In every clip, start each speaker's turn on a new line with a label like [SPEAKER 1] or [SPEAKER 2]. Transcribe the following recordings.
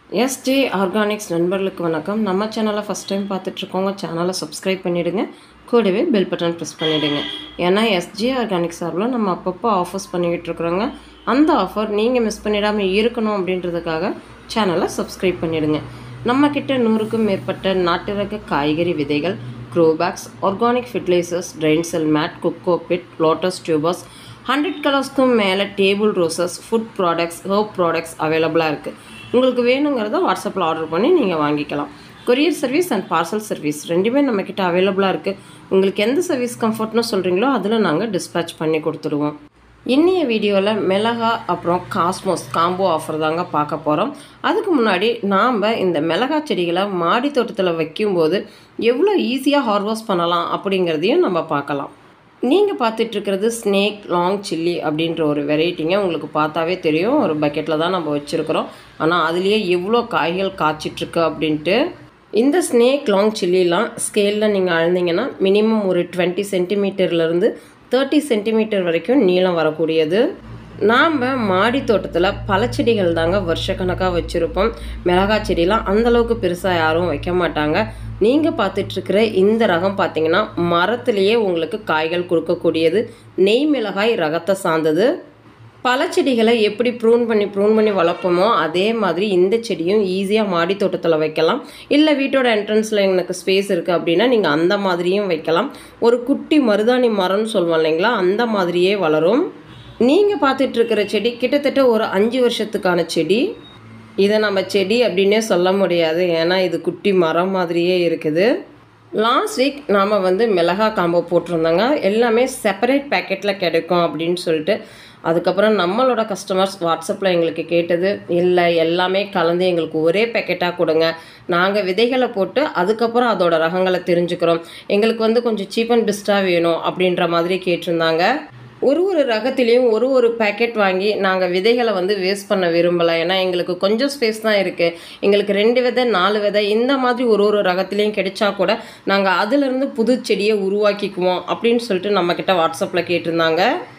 [SPEAKER 1] SJ organics நண்பர்களுக்கு வணக்கம். நம்ம சேனலை ஃபஸ்ட் டைம் பார்த்துட்ருக்கோங்க, சேனலை சப்ஸ்கிரைப் பண்ணிவிடுங்க. கூடவே பெல் பட்டன் ப்ரெஸ் பண்ணிவிடுங்க. ஏன்னா எஸ்ஜே ஆர்கானிக்ஸ் சார்பில் நம்ம அப்பப்போ ஆஃபர்ஸ் பண்ணிக்கிட்டு இருக்கிறோங்க. அந்த ஆஃபர் நீங்கள் மிஸ் பண்ணிடாமல் இருக்கணும் அப்படின்றதுக்காக சேனலை சப்ஸ்கிரைப் பண்ணிவிடுங்க. நம்மக்கிட்ட 100க்கும் மேற்பட்ட நாட்டு ரக காய்கறி விதைகள், grow bags, organic fertilisers, drain cell mat, coco peat, lotus tubers, 100 கலர்ஸ்க்கும் மேலே table roses, food products, herb products அவைலபிளாக இருக்குது. உங்களுக்கு வேணுங்கிறத வாட்ஸ்அப்பில் ஆர்டர் பண்ணி நீங்கள் வாங்கிக்கலாம். Courier service and parcel service ரெண்டுமே நம்மக்கிட்ட அவைலபிளாக இருக்குது. உங்களுக்கு எந்த சர்வீஸ் கம்ஃபர்ட்னு சொல்கிறீங்களோ அதில் நாங்கள் டிஸ்பேச் பண்ணி கொடுத்துடுவோம். இன்னைய வீடியோவில் மிளகா அப்புறம் காஸ்மோஸ் காம்போ ஆஃபர் தாங்க பார்க்க போகிறோம். அதுக்கு முன்னாடி நாம் இந்த மிளகா செடிகளை மாடி தோட்டத்தில் வைக்கும்போது எவ்வளோ ஈஸியாக ஹார்வெஸ்ட் பண்ணலாம் அப்படிங்கிறதையும் நம்ம பார்க்கலாம். நீங்கள் பார்த்துட்ருக்கிறது ஸ்னேக் லாங் சில்லி அப்படின்ற ஒரு வெரைட்டிங்க. உங்களுக்கு பார்த்தாவே தெரியும், ஒரு பக்கெட்டில் தான் நம்ம வச்சுருக்கிறோம். ஆனால் அதுலேயே எவ்வளோ காய்கள் காய்ச்சிட்ருக்கு அப்படின்ட்டு. இந்த ஸ்னேக் லாங் சில்லிலாம் ஸ்கேலில் நீங்கள் அழுந்தீங்கன்னா மினிமம் ஒரு 20 சென்டிமீட்டர்லேருந்து 30 சென்டிமீட்டர் வரைக்கும் நீளம் வரக்கூடியது. நாம் மாடி தோட்டத்தில் பழச்செடிகள் தாங்க வருஷக்கணக்காக வச்சுருப்போம். மிளகாய் செடிலாம் அந்தளவுக்கு பெருசாக யாரும் வைக்க மாட்டாங்க. நீங்கள் பார்த்துட்ருக்கிற இந்த ரகம் பார்த்திங்கன்னா மரத்துலேயே உங்களுக்கு காய்கள் கொடுக்கக்கூடியது. நெய் மிளகாய் ரகத்தை சார்ந்தது. பழச்செடிகளை எப்படி ப்ரூன் பண்ணி வளர்ப்போமோ அதே மாதிரி இந்த செடியும் ஈஸியாக மாடி தோட்டத்தில் வைக்கலாம். இல்லை வீட்டோட என்ட்ரன்ஸில் எனக்கு ஸ்பேஸ் இருக்குது அப்படின்னா நீங்கள் அந்த மாதிரியும் வைக்கலாம். ஒரு குட்டி மருதாணி மரம்னு சொல்லுவோம் இல்லைங்களா, அந்த மாதிரியே வளரும். நீங்கள் பார்த்துட்ருக்கிற செடி கிட்டத்தட்ட ஒரு 5 வருஷத்துக்கான செடி. இதை நம்ம செடி அப்படின்னே சொல்ல முடியாது, ஏன்னா இது குட்டி மரம் மாதிரியே இருக்குது. லாஸ்ட் வீக் நாம் மிளகா காம்போ போட்டிருந்தோங்க. எல்லாமே செப்பரேட் பேக்கெட்டில் கிடைக்கும் அப்படின்னு சொல்லிட்டு. அதுக்கப்புறம் நம்மளோட கஸ்டமர்ஸ் வாட்ஸ்அப்பில் எங்களுக்கு கேட்டது, இல்லை எல்லாமே கலந்து எங்களுக்கு ஒரே பேக்கெட்டாக கொடுங்க, நாங்கள் விதைகளை போட்டு அதுக்கப்புறம் அதோட ரகங்களை தெரிஞ்சுக்கிறோம், எங்களுக்கு கொஞ்சம் சீப் அண்ட் பெஸ்ட்டாக வேணும் அப்படின்ற மாதிரி கேட்டிருந்தாங்க. ஒரு ரகத்துலேயும் ஒரு பேக்கெட் வாங்கி நாங்கள் விதைகளை வேஸ்ட் பண்ண விரும்பலை. ஏன்னா எங்களுக்கு கொஞ்சம் ஸ்பேஸ் தான் இருக்குது. எங்களுக்கு 2 விதை 4 விதை இந்த மாதிரி ஒரு ரகத்துலேயும் கிடைச்சா கூட நாங்கள் அதிலிருந்து புது செடியை உருவாக்கிக்குவோம் அப்படின்னு சொல்லிட்டு நம்மக்கிட்ட வாட்ஸ்அப்பில் கேட்டிருந்தாங்க.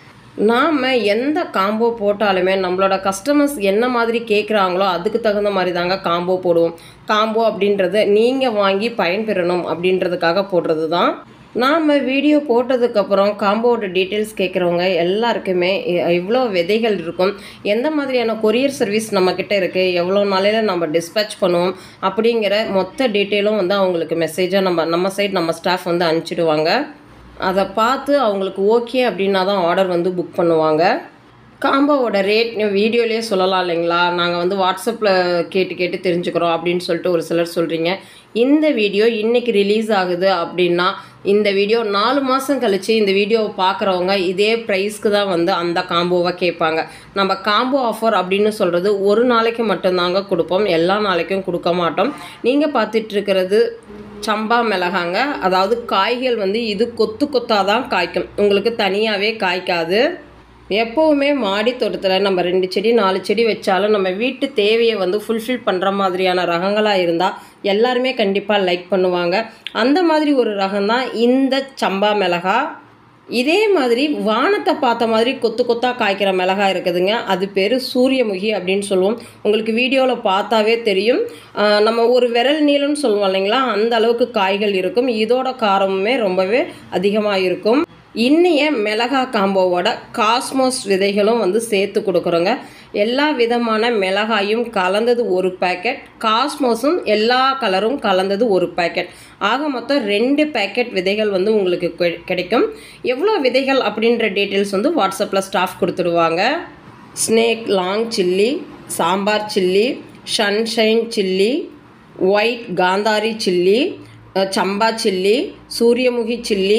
[SPEAKER 1] நாம் எந்த காம்போ போட்டாலுமே நம்மளோட கஸ்டமர்ஸ் என்ன மாதிரி கேட்குறாங்களோ அதுக்கு தகுந்த மாதிரி தாங்க காம்போ போடுவோம். காம்போ அப்படின்றது நீங்கள் வாங்கி பயன்பெறணும் அப்படின்றதுக்காக போடுறது தான். நாம் வீடியோ போட்டதுக்கப்புறம் காம்போவோட டீட்டெயில்ஸ் கேட்குறவங்க எல்லாருக்குமே இவ்வளோ விதைகள் இருக்கும், எந்த மாதிரியான கொரியர் சர்வீஸ் நம்மக்கிட்ட இருக்குது, எவ்வளோ நாளையில் நம்ம டிஸ்பேச் பண்ணுவோம் அப்படிங்கிற மொத்த டீட்டெயிலும் அவங்களுக்கு மெசேஜாக நம்ம சைட் நம்ம ஸ்டாஃப் அனுப்பிச்சிடுவாங்க. அதை பார்த்து அவங்களுக்கு ஓகே அப்படின்னா தான் ஆர்டர் புக் பண்ணுவாங்க. காம்போவோட ரேட் வீடியோலேயே சொல்லலாம் இல்லைங்களா, நாங்கள் வாட்ஸ்அப்பில் கேட்டு தெரிஞ்சுக்கிறோம் அப்படின்னு சொல்லிட்டு ஒரு சிலர் சொல்கிறீங்க. இந்த வீடியோ இன்றைக்கி ரிலீஸ் ஆகுது அப்படின்னா இந்த வீடியோ 4 மாதம் கழித்து இந்த வீடியோவை பார்க்குறவங்க இதே ப்ரைஸ்க்கு தான் அந்த காம்போவை கேட்பாங்க. நம்ம காம்போ ஆஃபர் அப்படின்னு சொல்கிறது ஒரு நாளைக்கு மட்டும்தாங்க கொடுப்போம், எல்லா நாளைக்கும் கொடுக்க மாட்டோம். நீங்கள் பார்த்துட்ருக்கிறது சம்பா மிளகாங்க. அதாவது காய்கள் இது கொத்தாக தான் காய்க்கும், உங்களுக்கு தனியாகவே காய்க்காது. எப்போவுமே மாடி தோட்டத்தில் நம்ம 2 செடி 4 செடி வச்சாலும் நம்ம வீட்டு தேவையை ஃபுல்ஃபில் பண்ணுற மாதிரியான ரகங்களாக இருந்தால் எல்லாருமே கண்டிப்பாக லைக் பண்ணுவாங்க. அந்த மாதிரி ஒரு ரகம் தான் இந்த சம்பா மிளகா. இதே மாதிரி வானத்தை பார்த்த மாதிரி கொத்தாக காய்க்கிற மிளகாய் இருக்குதுங்க, அது பேர் சூரியமுகி அப்படின்னு சொல்லுவோம். உங்களுக்கு வீடியோவில் பார்த்தாவே தெரியும், நம்ம ஒரு விரல் நீளம்னு சொல்லுவோம் இல்லைங்களா, அந்த அளவுக்கு காய்கள் இருக்கும். இதோட காரமுமே ரொம்பவே அதிகமாக இருக்கும். இன்னைய மிளகா காம்போவோட காஸ்மோஸ் விதைகளும் சேர்த்து கொடுக்குறோங்க. எல்லா விதமான மிளகாயும் கலந்தது ஒரு பேக்கெட், காஸ்மோஸும் எல்லா கலரும் கலந்தது ஒரு பேக்கெட். ஆக மொத்தம் 2 பேக்கெட் விதைகள் உங்களுக்கு கிடைக்கும். எவ்வளோ விதைகள் அப்படின்ற டீட்டெயில்ஸ் வாட்ஸ்அப்பில் ஸ்டாஃப் கொடுத்துடுவாங்க. Snake long chilli, sambar chilli, sunshine chilli, white Kanthari chilli, Samba chilli, Suryamukhi chilli,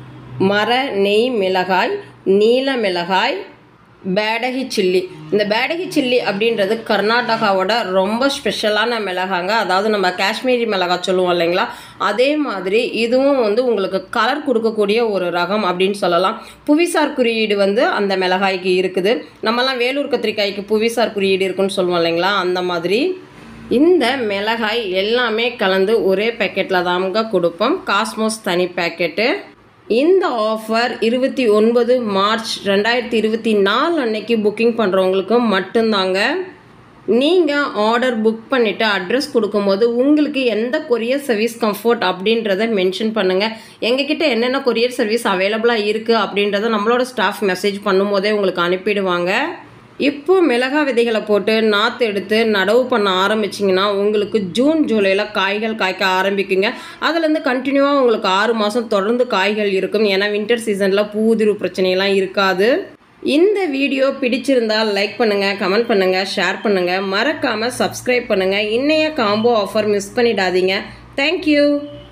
[SPEAKER 1] மர நெய் மிளகாய், நீல மிளகாய், பேடகி சில்லி. இந்த பேடகி சில்லி அப்படின்றது கர்நாடகாவோட ரொம்ப ஸ்பெஷலான மிளகாங்க. அதாவது நம்ம காஷ்மீரி மிளகாய் சொல்லுவோம் இல்லைங்களா, அதே மாதிரி இதுவும் உங்களுக்கு கலர் கொடுக்கக்கூடிய ஒரு ரகம் அப்படின்னு சொல்லலாம். புவிசார் குறியீடு அந்த மிளகாய்க்கு இருக்குது. நம்மலாம் வேலூர் கத்திரிக்காய்க்கு புவிசார் குறியீடு இருக்குன்னு சொல்லுவோம் இல்லைங்களா, அந்த மாதிரி இந்த மிளகாய் எல்லாமே கலந்து ஒரே பேக்கெட்டில் தாங்க கொடுப்போம். காஸ்மோஸ் தனி பேக்கெட்டு. இந்த ஆஃபர் 29 மார்ச் 2024 அன்னைக்கு புக்கிங் பண்ணுறவங்களுக்கு மட்டும்தாங்க. நீங்கள் ஆர்டர் புக் பண்ணிவிட்டு அட்ரஸ் கொடுக்கும்போது உங்களுக்கு எந்த கொரியர் சர்வீஸ் கம்ஃபர்ட் அப்படின்றத மென்ஷன் பண்ணுங்கள். எங்ககிட்ட என்னென்ன கொரியர் சர்வீஸ் அவைலபிளாக இருக்குது அப்படின்றத நம்மளோட ஸ்டாஃப் மெசேஜ் பண்ணும்போதே உங்களுக்கு அனுப்பிடுவாங்க. இப்போ மிளகா விதைகளை போட்டு நாற்று எடுத்து நடவு பண்ண ஆரம்பிச்சிங்கன்னா உங்களுக்கு ஜூன் ஜூலையில் காய்கள் காய்க்க ஆரம்பிக்குங்க. அதுலேருந்து கண்டினியூவாக உங்களுக்கு 6 மாதம் தொடர்ந்து காய்கள் இருக்கும். ஏன்னா வின்டர் சீசனில் பூதிரு பிரச்சனையெல்லாம் இருக்காது. இந்த வீடியோ பிடிச்சிருந்தால் லைக் பண்ணுங்கள், கமெண்ட் பண்ணுங்கள், ஷேர் பண்ணுங்கள், மறக்காமல் சப்ஸ்கிரைப் பண்ணுங்கள். இன்னைய காம்போ ஆஃபர் மிஸ் பண்ணிடாதீங்க. தேங்க்யூ.